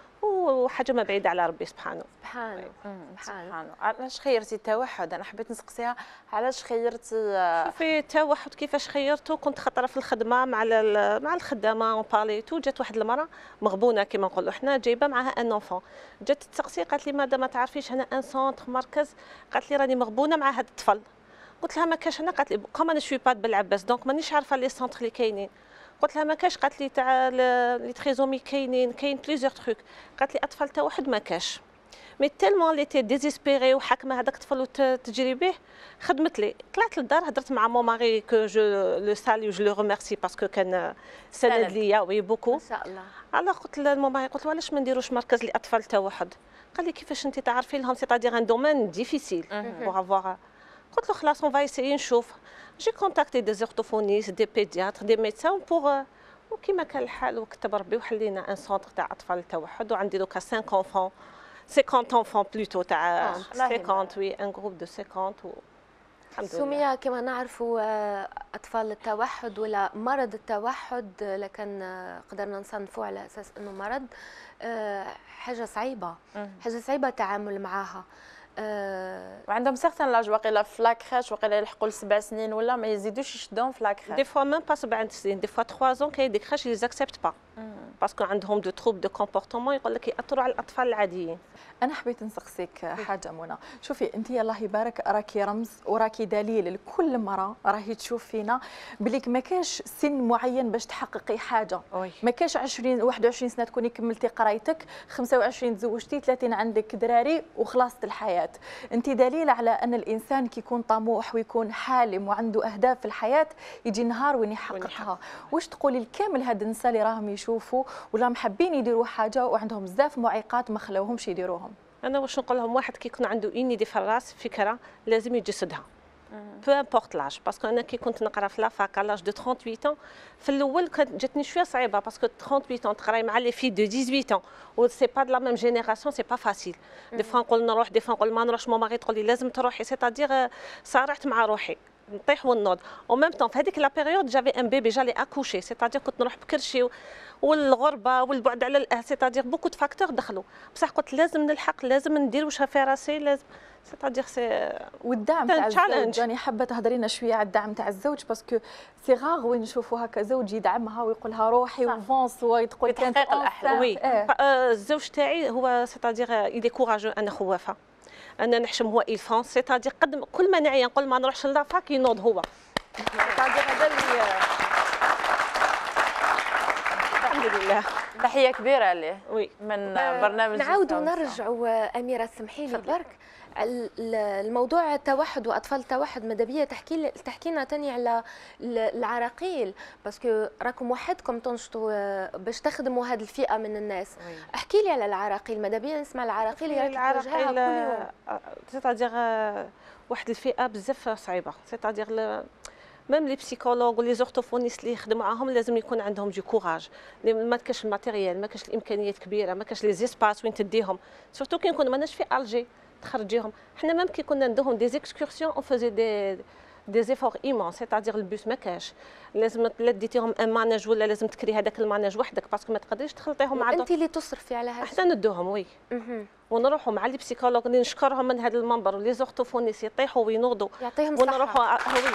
وحاجه ما بعيده على ربي سبحانه. سبحانه سبحانه. علاش خيرتي التوحد؟ انا حبيت نسقسيها علاش خيرتي. شوفي التوحد كيفاش خيرته، كنت خطره في الخدمه مع مع الخدامه اون بارلي تو، جات واحد المراه مغبونه كما نقولوا حنا، جايبه معاها ان اونفون. جات تسقسي قالت لي مادام ما تعرفيش هنا ان سونتر مركز، قالت لي راني مغبونه مع هذا الطفل. قلت لها ما كاش هنا، قالت لي كوم انا شوي با بالعباس دونك مانيش عارفه لي سونتر اللي كاينين. قلت لها ما كاش، قالت لي تاع لي تريزومي كاينين، كاين بليزيور تروك. قالت لي اطفال توحد ما كاش. مي تيلمون لي تي ديزيسبيري وحاكمه هذاك الطفل وتجري به، خدمت لي. طلعت للدار هضرت مع مون ماري كو جو لو سالي و جو لو ريميرسي باسكو كان سند ليا وي بوكو. ان شاء الله. على قلت لمون ماري، قلت له علاش ما نديروش مركز لاطفال التوحد؟ قال لي كيفاش انت تعرفي لهم، سيتادير ان دومين ديفيسيل بور افوار. قلت له خلاص اون فا ايسيي نشوف. جي كونتاكتي دي زورتوفونيست دي بيدياتر دي ميدسان بور، وكيما كان الحال وكتب ربي وحلينا ان سونتر تاع اطفال التوحد. وعندي دوكا خمسين اونفون خمسين اونفون بلوتو تاع خمسين، وي ان جروب دو خمسين. الحمد لله. سمية كما نعرفوا اطفال التوحد ولا مرض التوحد، لكن قدرنا نصنفوه على اساس انه مرض، حاجه صعيبه، حاجه صعيبه التعامل معها. أه وعندهم سيغتان لاج واقيلا في لاكريش، واقيلا يلحقوا لسبع سنين ولا ما يزيدوش يشدوهم في لاكريش. دي فوا ميم با سبع سنين، دي فوا ثلاثة زون كاين دي كريش لي زاكسبت با باسكو عندهم دو تروب دو كومبورتمون، يقول لك ياثروا على الاطفال العاديين. انا حبيت نسقسيك حاجه منى، شوفي انت الله يبارك راكي رمز وراكي دليل لكل مرة راهي تشوف فينا بليك ما كاش سن معين باش تحققي حاجه. ما كاش عشرين واحد وعشرين سنه تكوني كملتي قرايتك، خمسة وعشرين تزوجتي، ثلاثين عندك دراري وخلاصت الحياه. انت دليل على ان الانسان كي يكون طموح ويكون حالم وعنده اهداف في الحياه يجي نهار وين يحققها. واش تقولي لكامل هاد النساء اللي راهم يشوفوا ولا محبين يديروا حاجه وعندهم بزاف معيقات ما خلاوهمش يديروهم؟ انا واش نقول لهم، واحد كي يكون عنده اين دي في الراس فكره لازم يجسدها بو امبورط لاج. باسكو انا كي كنت نقرا في لافاك على لاج دو ثمانية وثلاثين في الاول كانت جاتني شويه صعيبه، باسكو ثمانية وثلاثين تقراي مع لي في دو ثمانية عشر و سي با دو لا ميم جينيراسيون، سي با فاسيل. دي فوا نقول نروح، دي فوا نقول ما نروحش، ماما غير تقول لي لازم تروحي، سيتادير صارعت مع روحي نطيح ونوض. او ميم طون في هذيك لا بيريود جافي ان بيبي جالي اكوشي، سيتادير كنت نروح بكرشي والغربه والبعد على الاهل، سيتادير بوكو دو فاكتور دخلوا، بصح قلت لازم نلحق، لازم ندير واش في راسي، لازم سيتادير سي. والدعم تاع الزوج، راني حابه تهضري لنا شويه على الدعم تاع الزوج، باسكو سي غاغ وين نشوفوا هكا زوج يدعمها ويقولها روحي وفونس وتقول كانت الاحلام. وي الزوج تاعي هو سيتادير ايدي كوراجو، انا خوافه، انا نحشم هو الفونس، سيتادير قد كل ما نعيا نقول ما نروحش لافاك ينوض هو، سيتادير هذا اللي الحمد لله. تحيه كبيره ليه وي من برنامج. نعاودوا نرجعوا اميره سمحي لي برك الموضوع التوحد واطفال التوحد، ماذا بيا تحكي تحكي لنا ثاني على العراقيل، باسكو راكم وحدكم تنشطوا باش تخدموا هذه الفئه من الناس. احكي لي على العراقيل، ماذا بيا نسمع العراقيل اللي راكي تواجهها كل يوم. سيتادير واحد الفئه بزاف صعيبه، سيتادير ميم لي بسيكولوج ولي زورتوفونيست اللي يخدموا معاهم لازم يكون عندهم دو كوراج، ما كاش الماتيريال، ما كاش الامكانيات كبيره، ما كاش لي زيسباس وين تديهم، سورتو كي نكون ماناش في الجي تخرجيهم. حنا ميم كي كنا ندوهم دي زيكسكورسيون اون فوزي دي دي زيفور ايمون، سيتادير البوس ما كاش، لازم لا ديتيهم ان ماناج ولا لازم تكري هذاك الماناج وحدك باسكو ما تقدريش تخلطيهم مع انت اللي تصرفي على هذا. حتى ندوهم وي ونروحوا مع لي بسيكولوج اللي نشكرهم من هذا المنبر ولي زورتوفونيس يطيحوا وينوضوا يعطيهم الصحه ونروحوا وي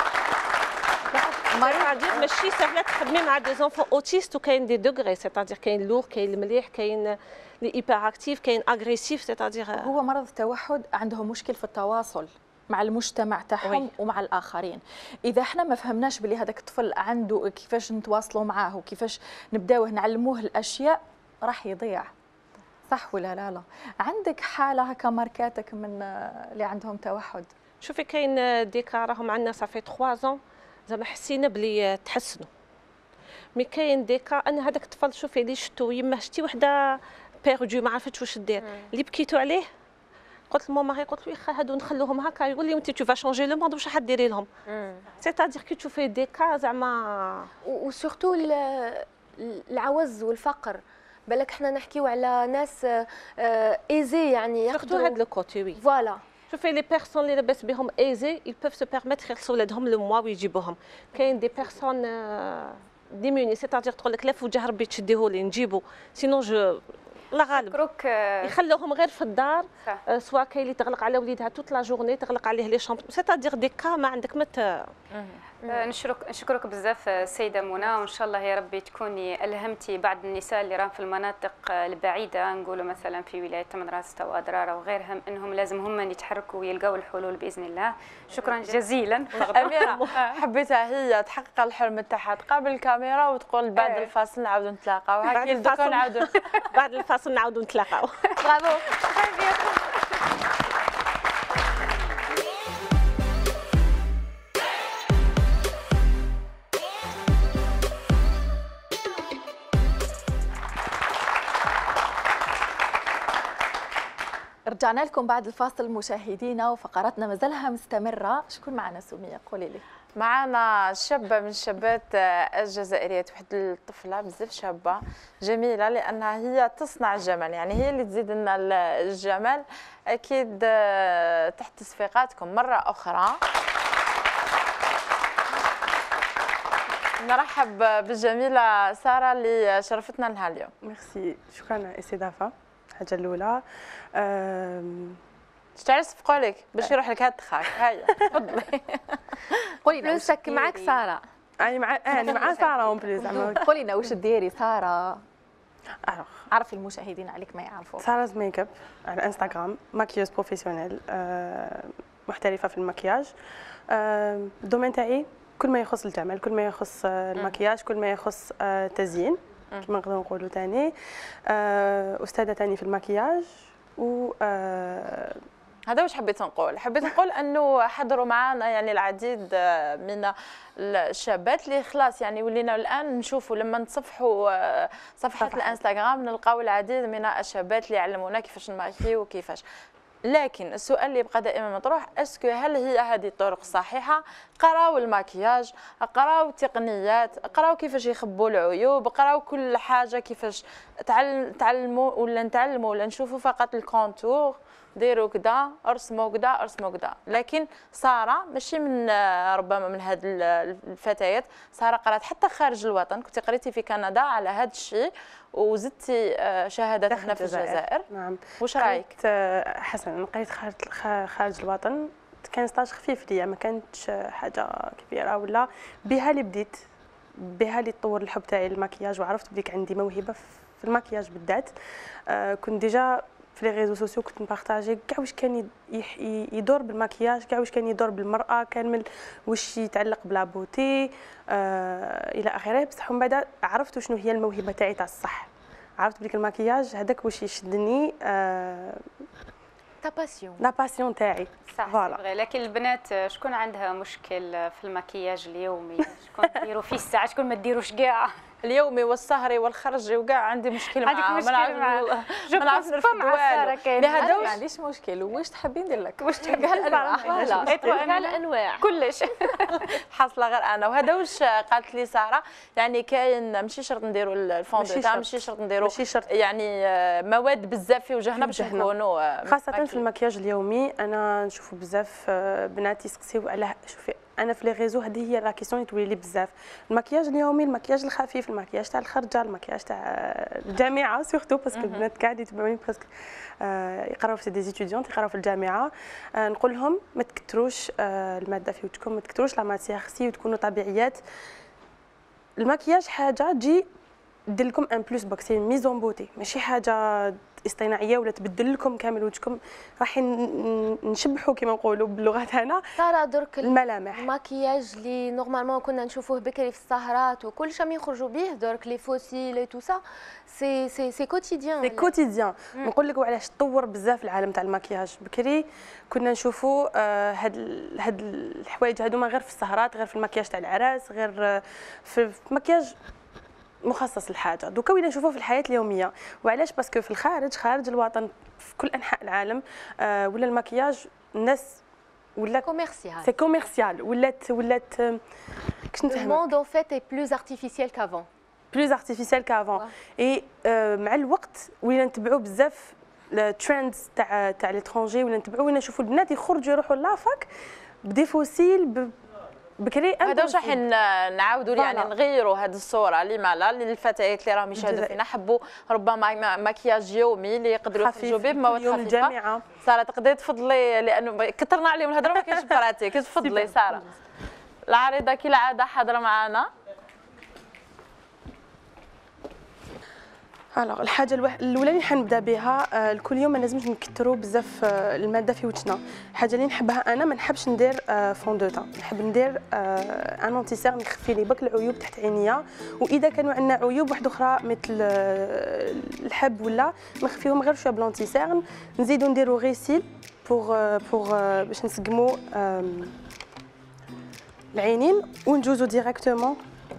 مريض ماشي سهله تخدمي مع دي زونفون اوتيست وكاين دي دوغري، سيتادير كاين لوغ كاين المليح كاين لي ايبر اكتيف كاين اغريسيف، سيتادير هو مرض التوحد عندهم مشكل في التواصل مع المجتمع تاعهم ومع الاخرين. اذا احنا ما فهمناش بلي هذاك الطفل عنده كيفاش نتواصلوا معاه وكيفاش نبداوه نعلموه الاشياء راح يضيع، صح ولا لا؟ لا عندك حاله هكا ماركاتك من اللي عندهم توحد؟ شوفي كاين ديكا راهم عندنا صافي ثلاثة ans زعما حسينا بلي تحسنوا، مي كاين ديكا انا هذاك الطفل شوفي اللي شفتو يما شتي وحده بيردو ما عرفتش واش دير، اللي بكيتو عليه قلت لماما قلت له يا خا هادو نخلوهم هكا، يقول لي انت تو فا شونجي لو موند واش راح ديري لهم، سيتادير كي تشوفي ديكا زعما وسورتو العوز والفقر، بالك حنا نحكيو على ناس ايزي يعني ياخذوا سورتو هاد لو كوتي وي فوالا. شوفي لي بيرسون اللي لاباس بهم ايزي ils peuvent se permettre يخلصوا ولادهم لو موا ويجيبوهم، كاين دي بيرسون ديموني سيتادير تقول لك لا فوجه ربي تشديهولي نجيبو سينو جو لا غالب يخلوهم غير في الدار، سواء كاين اللي تغلق على وليدها توت لا جورني تغلق عليه لي شامبر، سيتادير دي كا ما عندك مت. نشكرك نشكرك بزاف السيده منى، وان شاء الله يا ربي تكوني الهمتي بعض النساء اللي راهم في المناطق البعيده، نقولوا مثلا في ولايه تمنراست او اضرار وغيرهم، انهم لازم هم يتحركوا ويلقاو الحلول باذن الله. شكرا جزيلا. اميره حبيتها هي تحقق الحلم تاعها تقابل الكاميرا وتقول بعد الفاصل نعاودوا نتلاقاو، هكا دوكا نعاودوا بعد الفاصل نعاودوا نتلاقاو. برافو. رجعنا لكم بعد الفاصل مشاهدينا وفقراتنا مازالها مستمره. شكون معنا سميه؟ قولي لي. معنا شابه من الشابات الجزائريات، واحد الطفله بزاف شابه جميله لانها هي تصنع الجمال، يعني هي اللي تزيد لنا الجمال اكيد تحت تصفيقاتكم مره اخرى. نرحب بالجميله ساره اللي شرفتنا لها اليوم. ميرسي، شكرا اسي دافا. الحاجه الاولى تعرف صفقوا لك باش يروح لك هاد الخاك. هيا تفضلي قولي لنا فلوسك معك ساره. انا مع انا مع ساره اون بليز. زعما قولي لنا واش ديري ساره؟ الوغ عرفي المشاهدين عليك ما يعرفوا. ساره ميك اب على انستغرام، ماكيوز بروفيسيونيل، محترفه في المكياج. الدومين تاعي كل ما يخص الجمال، كل ما يخص المكياج، كل ما يخص التزيين كما نقدروا نقولوا ثاني. استاذه ثاني في المكياج. و هذا واش حبيت نقول، حبيت نقول انه حضروا معنا يعني العديد من الشابات اللي خلاص يعني ولينا الان نشوفوا لما نتصفحوا صفحه الانستغرام نلقاو العديد من الشابات اللي يعلمونا كيفاش نماكيو وكيفاش. لكن السؤال اللي يبقى دائما مطروح، اسكو هل هي هذه الطرق الصحيحه؟ قراو المكياج، قراو التقنيات، قراو كيفاش يخبوا العيوب، قراو كل حاجه كيفاش تعلموا ولا نتعلموا ولا نشوفوا فقط الكونتور، ديروا كذا ارسموا كذا ارسموا كذا. لكن ساره ماشي من ربما من هاد الفتيات، ساره قرات حتى خارج الوطن، كنت قريتي في كندا على هذا الشيء وزدتي شهادات هنا في الجزائر. نعم. واش رايك؟ حسنا، قريت خارج خارج الوطن، كان ستاج خفيف ليا، ما كانتش حاجه كبيره ولا بها اللي بديت بها اللي طور الحب تاعي للمكياج، وعرفت بليك عندي موهبه في المكياج بالذات. آه كنت ديجا في لي ريزو سوسيو كنت نبارطاجي كاع واش كان يدور بالمكياج، كاع واش كان يدور بالمراه، كان من واش يتعلق بلا بوتي آه الى اخره. بصح من بعد عرفت شنو هي الموهبه تاعي تاع الصح، عرفت بليك المكياج هذاك واش يشدني، آه تا باسيون لا باسيون تاعي. صح فوالا. لكن البنات شكون عندها مشكل في المكياج اليومي؟ شكون ديروا فيه الساعه، شكون ما ديروش كاع؟ اليومي والسهري والخرجي وكاع عندي مشكل معاه. عندك مشكل معاه؟ ما نعرفش نرفد والو. لهذا ما عنديش مشكل. واش تحبي ندير لك؟ واش تحبي الانواع؟ كاع الانواع كلش حاصله غير انا. وهذا واش قالت لي ساره، يعني كاين ماشي شرط نديروا الفون دو تام، ماشي شرط نديروا يعني مواد بزاف في وجهنا باش نكونوا خاصه في المكياج اليومي. انا نشوفوا بزاف بنات يسقسيو على شوفي انا في لي ريزو هذه هي لا كيسيون تولي لي بزاف. المكياج اليومي، المكياج الخفيف، المكياج تاع الخرجه، المكياج تاع الجامعه سورتو باسكو البنات كاع يتبعوني باسكو يقراو في دي زيتيديون يقراو في الجامعه. نقول لهم ما تكثروش الماده في وجهكم، ما تكثروش لا ماتيير، خصيو تكونوا طبيعيات. المكياج حاجه تجي دير لكم ان بلوس باك، سي ميزون بوتي، ماشي حاجه اصطناعيه ولا تبدل لكم كامل وجهكم. راح نشبحوا كما نقولوا باللغه تاعنا ترى درك الملامح. الماكياج اللي نورمالمون كنا نشوفوه بكري في السهرات وكل شيء يخرجوا به، درك لي فوسيل اي تو سا سي سي سي كوتيديان سي كوتيديان. نقول لك علاش تطور بزاف العالم تاع الماكياج. بكري كنا نشوفوا آه هاد هاد الحوايج هذوما غير في السهرات، غير في الماكياج تاع العراس، غير في الماكياج مخصص للحاجه. دوكا وين نشوفوه في الحياه اليوميه. وعلاش؟ باسكو في الخارج، خارج الوطن، في كل انحاء العالم آه ولا المكياج الناس ولا كوميرسيال، سي كوميرسيال، ولات ولات كش نفهم الموند اون فيت اي بلوز ارتيفيسيال كافون بلوز ارتيفيسيال كافون. اي آه مع الوقت ولينا نتبعوا بزاف الترندز تاع تاع ليترونجي، ولا نتبعوا وين نشوفوا البنات يخرجوا يروحوا لافاك بدي فوسيل بكري. هذا واش راح نعاودوا يعني نغيروا هذه الصوره اللي مالا للفتيات اللي راهم يشاهدوا فينا، حبوا ربما مكياج يومي اللي يقدروا يخرجوا به بمواد خفيفه. ساره تقدري تفضلي، لانه كثرنا عليهم الهضره ما كاينش براتيك، تفضلي ساره. العريضه كالعاده حاضره معنا. الوغ الحاجه الاولى اللي حنبدا بها، آه كل يوم ما لازمش نكثروا بزاف آه الماده في وجهنا. الحاجه اللي نحبها انا، ما نحبش ندير آه فون دو تان، نحب ندير آه ان انتيسير نخفي لي بك العيوب تحت عينيا. واذا كانوا عندنا عيوب واحده اخرى مثل آه الحب ولا نخفيهم غير شويه بلونتيسير. نزيدوا نديروا غيسيل بوغ آه بوغ آه باش نسقموا آه العينين ونجوزوا ديريكتومون.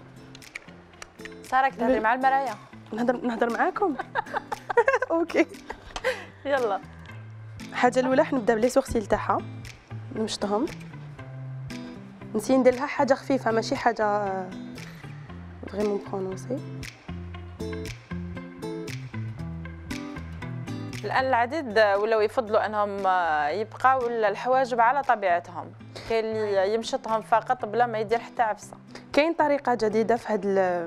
ساره كتهضري مع المرايه. نهضر نهضر معاكم اوكي يلا. الحاجه الاولى حنبدا بلي سورسيل تاعها، نمشطهم. نسي ندير لها حاجه خفيفه ماشي حاجه فريمون برونونسي. الان العديد ولاو يفضلوا انهم يبقاو الحواجب على طبيعتهم، كاين اللي يمشطهم فقط بلا ما يدير حتى عفسه. كاين طريقه جديده في هذا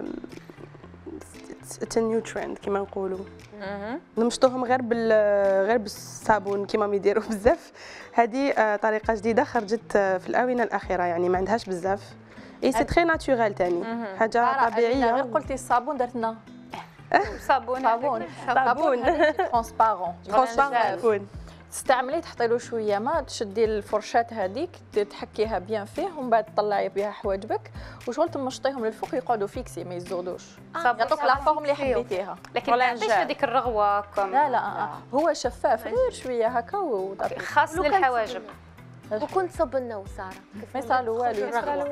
نيو ترند كيما نقولوا، نمشطوهم غير بال غير بالصابون كيما يديروا بزاف. هذه طريقه جديده خرجت في الاونه الاخيره، يعني ما عندهاش بزاف. اي سي تري ناتورال ثاني، حاجه طبيعيه. غير قلتي الصابون درت لنا صابون صابون صابون ترونسبارون ترونسبارون. تستعمليه تحطي له شويه ما تشدي الفرشات هذيك تحكيها بيان فيه، ومن بعد تطلعي بها حواجبك وشغل تمشطيهم للفوق يقعدوا فيكسي ما يزودوش. يعطوك لا فورم اللي حبيتيها، لكن ما يعطيش هذيك الرغوه كم. لا لا آه. هو شفاف غير شويه هكا وطري خاص للحواجب. وكنت صب لنا وساره ما يصالوا والو.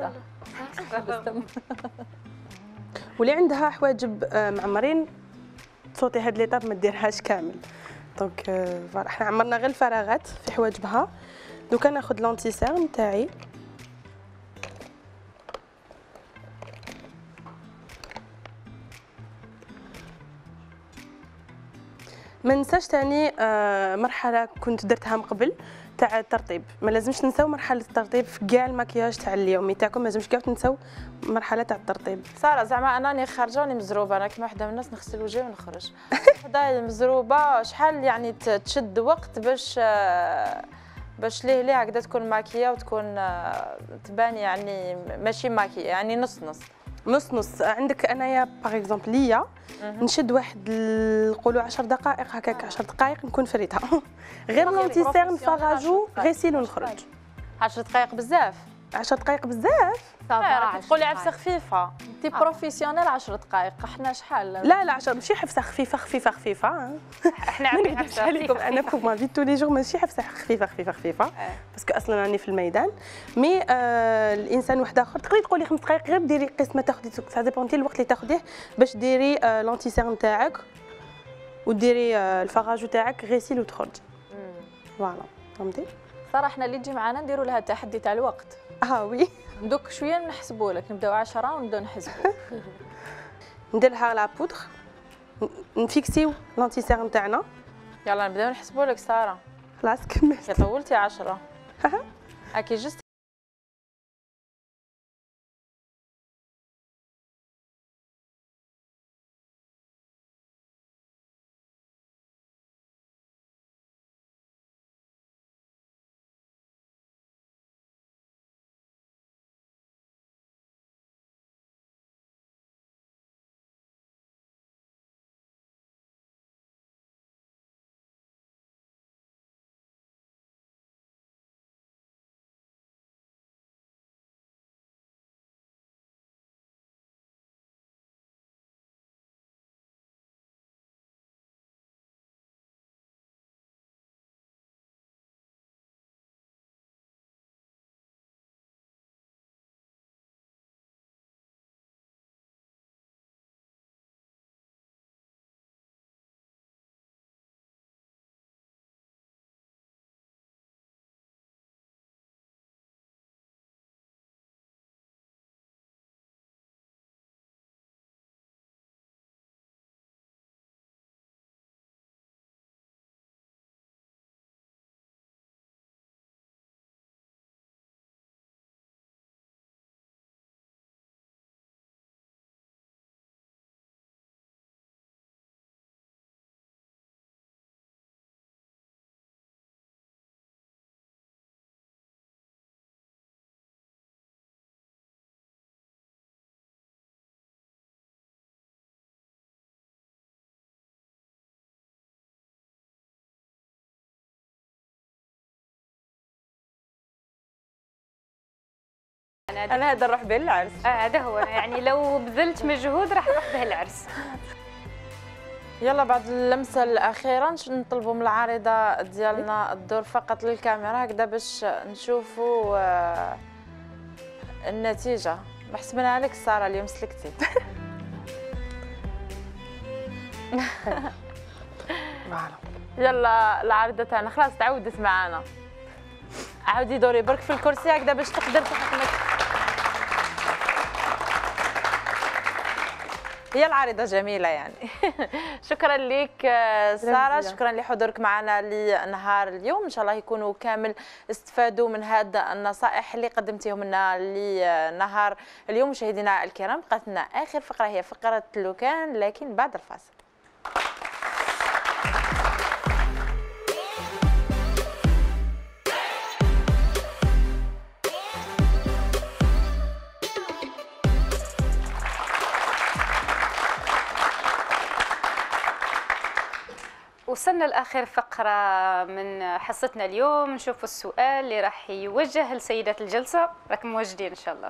واللي عندها حواجب معمرين تصوتي هاد ليطاب ما ديرهاش كامل. دونك فوالا حنا عمرنا غير الفراغات في حواجبها. دوكا ناخذ لونتيسير نتاعي، ما ننساش ثاني مرحله كنت درتها من قبل تاع الترطيب. ما لازمش ننساو مرحله الترطيب في كاع المكياج تاع اليومي تاعكم، ما لازمش كاع تنساو مرحله تاع الترطيب. ساره زعما انني خارجه وني مزروبه، انا كيما وحده من الناس نغسل وجهي ونخرج. وحده مزروبه شحال يعني تشد وقت باش باش ليه ليه هكذا تكون ماكيه وتكون تبان يعني ماشي ماكيه، يعني نص نص نص نص. عندك انايا باغ اكزومبل ليا نشد واحد نقولوا عشر دقائق هكاك، عشر دقائق نكون فريتها غير لونتيسير نفرجو غسيل ونخرج. عشر دقائق بزاف. عشر دقائق بزاف. تقولي عفسه خفيفه. انت بروفيسيونيل عشر دقائق، احنا شحال؟ لا لا عشر ماشي حفسه خفيفه خفيفه خفيفه. احنا عاملين حفسه خفيفه. انا في ما في تو لي جور ماشي حفسه خفيفه خفيفه خفيفه باسكو اصلا راني في الميدان. مي آه الانسان واحد اخر تقدري تقولي خمس دقائق غير ديري قسمه تاخدي سا ديبونتي الوقت اللي تاخديه باش ديري آه لونتيسيرن تاعك وديري آه الفراج تاعك غسيل وتخرج. فوالا فهمتي. صراحه احنا اللي تجي معنا نديروا لها التحدي تاع الوقت. اه وي دوك شويه نحسبوا لك، نبداو عشرة ونبداو نحسبوا. ندير لها لا بودر نفيكسيو لونتيسيرن تاعنا. يلا نبداو نحسبوا لك ساره. خلاص كملت. طولتي عشرة. اكي جست انا هذا نروح به العرس. اه هذا هو، يعني لو بذلت مجهود راح نروح به العرس. يلا بعد اللمسه الاخيره نطلبوا من العارضه ديالنا الدور فقط للكاميرا هكذا باش نشوفوا النتيجه. محسبينها لك ساره اليوم سلكتي. يلا العارضه تاعنا خلاص تعودت معنا. عاودي دوري برك في الكرسي هكذا باش تقدر تحكمك. هي العارضة جميلة يعني. شكرا لك سارة، شكرا لحضورك معنا لنهار اليوم. إن شاء الله يكونوا كامل استفادوا من هذا النصائح اللي قدمتيهم لنا لنهار اليوم. مشاهدينا الكرام بقات لنا آخر فقرة هي فقرة لوكان لكن بعد الفاصل. وصلنا لاخر فقره من حصتنا اليوم. نشوفوا السؤال اللي راح يوجه لسيدات الجلسه. راكم موجدين ان شاء الله.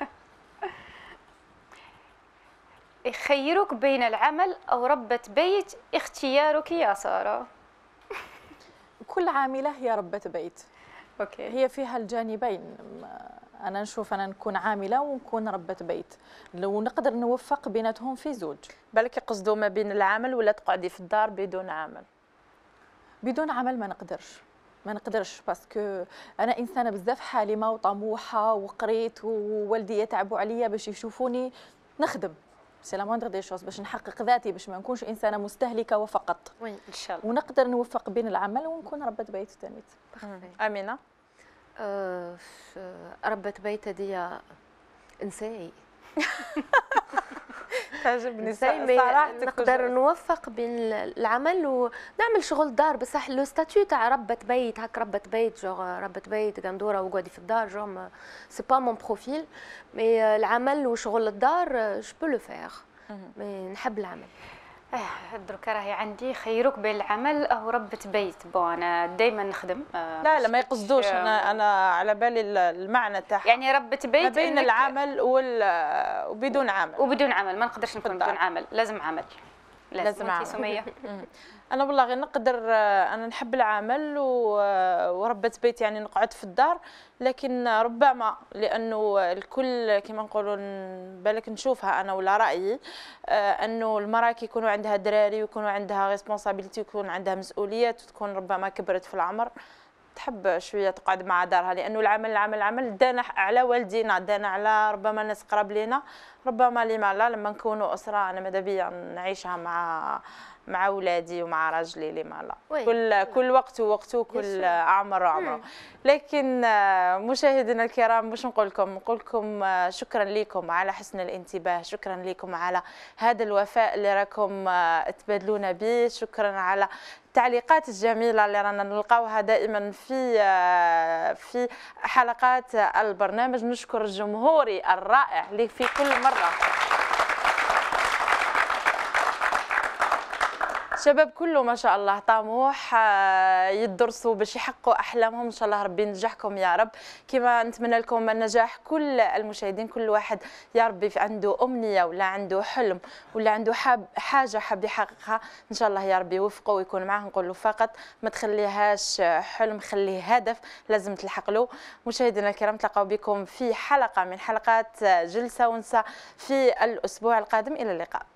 يخيرك بين العمل او ربة بيت، اختيارك يا ساره. كل عامله هي ربة بيت. اوكي. هي فيها الجانبين. انا نشوف انا نكون عامله ونكون ربة بيت، لو نقدر نوفق بيناتهم في زوج. بالك يقصدوا ما بين العمل ولا تقعدي في الدار بدون عمل؟ بدون عمل ما نقدرش ما نقدرش باسكو انا انسانه بزاف حالمه وطموحه وقريت ووالدي يتعبوا عليا باش يشوفوني نخدم سي لا موندر دي شوز باش نحقق ذاتي، باش ما نكونش انسانه مستهلكه وفقط. وي ان شاء الله. ونقدر نوفق بين العمل ونكون ربة بيت ثاني. امينه. أه ربة بيت دي انساي. تعجبني صراحه. نقدر نوفق بين العمل ونعمل شغل دار، بصح لو ستاتيو تاع ربة بيت هاك ربة بيت جوغ ربة بيت قندوره وقعدي في الدار جوغ سي با مون بروفيل. مي العمل وشغل الدار جو بو لو فيغ. مي نحب العمل. اه درك راهي عندي خيروك بين العمل او ربة بيت. بو انا دائما نخدم. آه لا لا ما يقصدوش. انا انا على بالي المعنى تاعها يعني ربة بيت ما بين العمل وال وبدون عمل. وبدون عمل ما نقدرش نكون بدون عمل، لازم عمل. لازم عمل. سمية. انا والله غير نقدر، انا نحب العمل وربة بيت يعني نقعد في الدار، لكن ربما لانه الكل كما نقولوا بالك نشوفها انا ولا رايي انه المراه كي يكونوا عندها دراري ويكونوا عندها ريسبونسابيلتي ويكون عندها مسؤوليات وتكون ربما كبرت في العمر، تحب شويه تقعد مع دارها، لانه العمل العمل العمل دانا على والدينا، دانا على ربما ناس قراب لينا، ربما لما لا لما نكونوا اسره انا ماذا بيا نعيشها مع مع اولادي ومع راجلي لما لا. كل كل وقت ووقته، كل اعمار وعمره. لكن مشاهدينا الكرام باش نقول لكم نقول لكم شكرا لكم على حسن الانتباه، شكرا لكم على هذا الوفاء اللي راكم تبادلونا به، شكرا على التعليقات الجميله اللي رانا نلقاوها دائما في في حلقات البرنامج. نشكر الجمهوري الرائع اللي في كل مره شباب كله ما شاء الله طموح، يدرسوا باش يحققوا احلامهم. ان شاء الله ربي ينجحكم يا رب، كما نتمنى لكم النجاح كل المشاهدين. كل واحد يا ربي عنده امنيه ولا عنده حلم ولا عنده حاب حاجه حاب يحققها، ان شاء الله يا ربي يوفقه ويكون معاه. نقول له فقط ما تخليهاش حلم، خليه هدف لازم تلحق له. مشاهدينا الكرام تلقاو بكم في حلقه من حلقات جلسه ونساء في الاسبوع القادم، الى اللقاء.